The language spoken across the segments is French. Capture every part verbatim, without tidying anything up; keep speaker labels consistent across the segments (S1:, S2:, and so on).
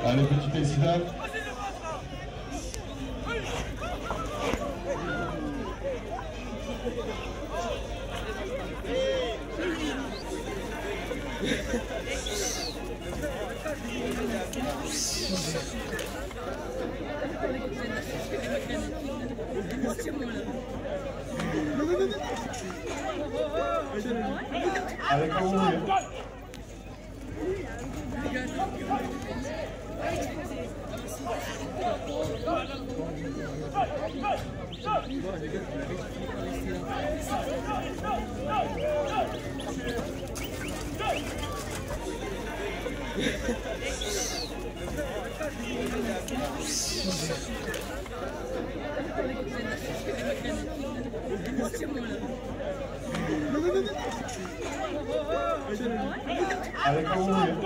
S1: Allez, petit incident. Allez, quand vous voulez. Allez, quand vous voulez.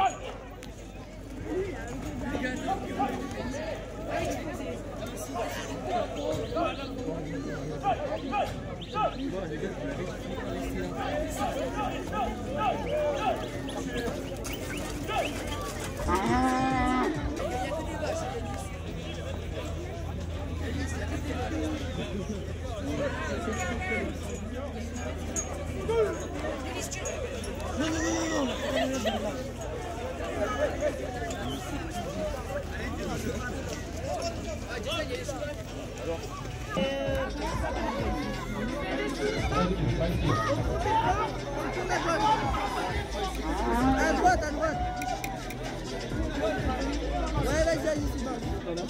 S2: À droite, à droite. Ouais, vas-y, vas-y, c'est bon.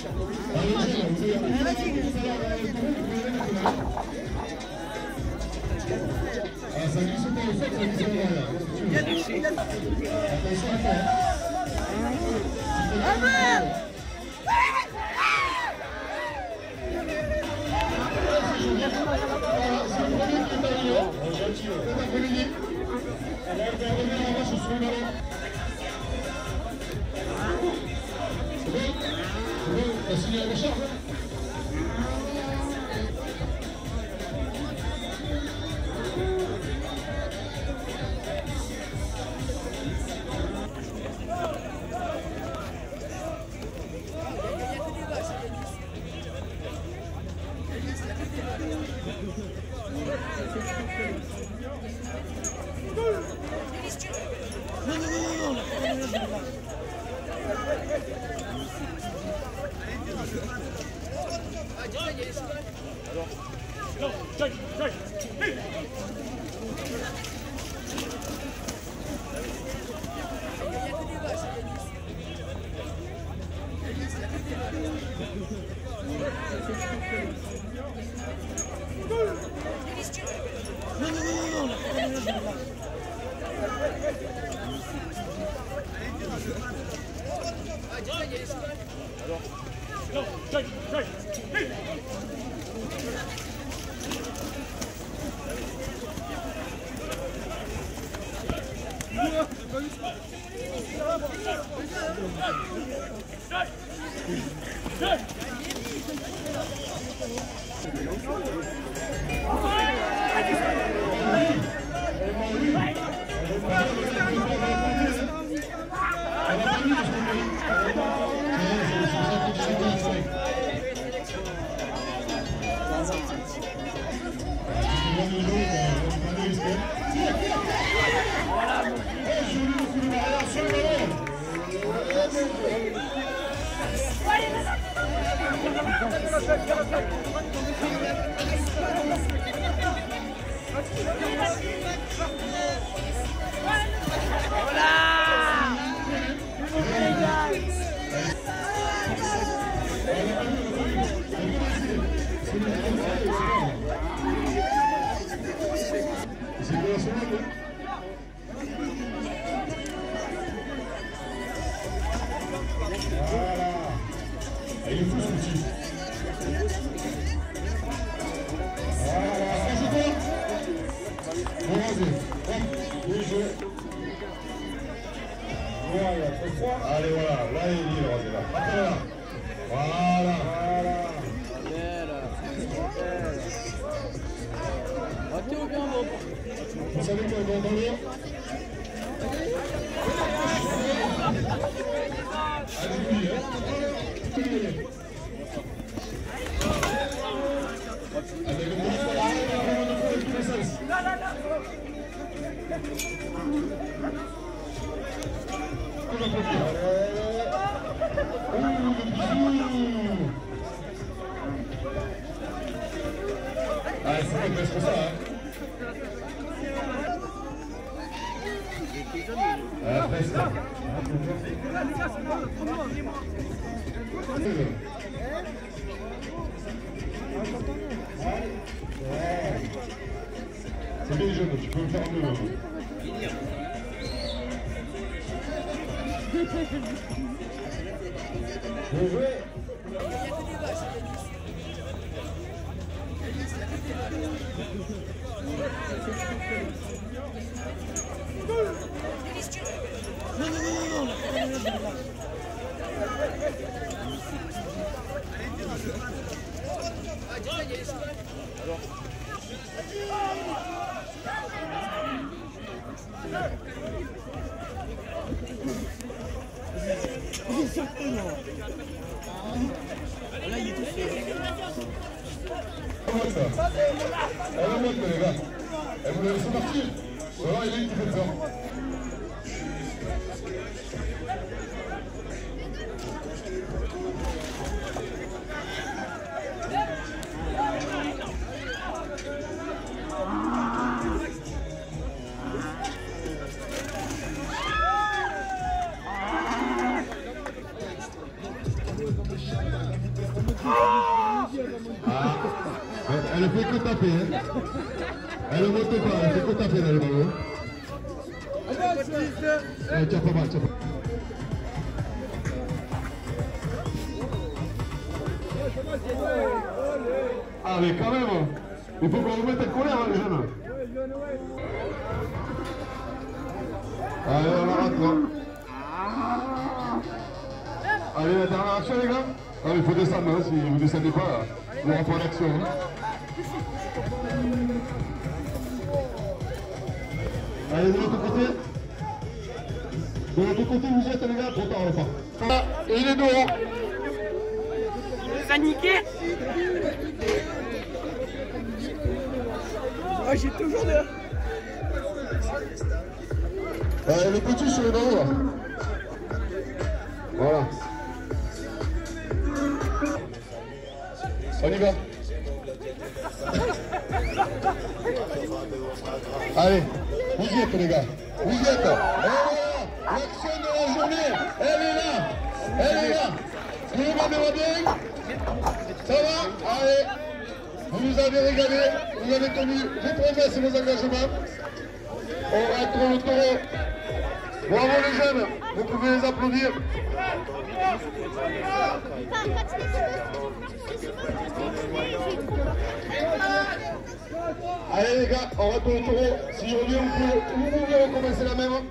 S2: Allez, voilà, là il est libre, c'est là. Après là. Voilà, voilà. Vous savez qu'on va dormir? Allez, Ah, c'est presque ça, hein. Ah, presque. C'est bien jeune, tu peux le faire mieux. Bien joué.
S3: Là, il est tout seul.
S2: Elle remonte, les gars. Elle vous laisse partir. Voilà, il est qui fait ça. Ah, elle ne fait que taper, hein. Elle ne monte pas, elle fait que taper dans le ballon. Eh, tiens pas mal, tiens pas mal. Ah, mais quand même, il faut qu'on vous mette en colère, hein, les jeunes. Allez, on arrête, là. Allez, la dernière action, les gars. Ah, il faut descendre, hein, si vous ne descendez pas, là, il n'y aura pas d'action. Hein. Allez, de l'autre côté. De l'autre côté, vous êtes, les gars, trop tard, on part. Ah, et il est dehors.
S3: Ça a niqué. Oh, j'ai toujours de...
S2: Allez, le petit sur le dos, là. Voilà. On y va. Allez, vous y êtes les gars, vous y êtes. Et voilà, l'action de la journée, elle est là, elle est là. Vous le regardez bien? Ça va? Allez, vous nous avez régalé, vous avez tenu vos promesses et vos engagements. On va être le taureau. Bravo les jeunes, vous pouvez les applaudir. Allez les gars, on retourne au taureau. Si revient, vous pouvez, vous pouvez recommencer la même.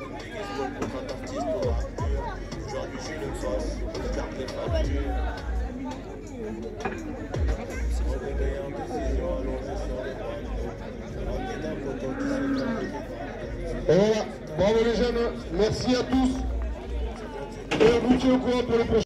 S2: Et voilà, bravo les jeunes, merci à tous. Et on vous tient au courant pour les prochains.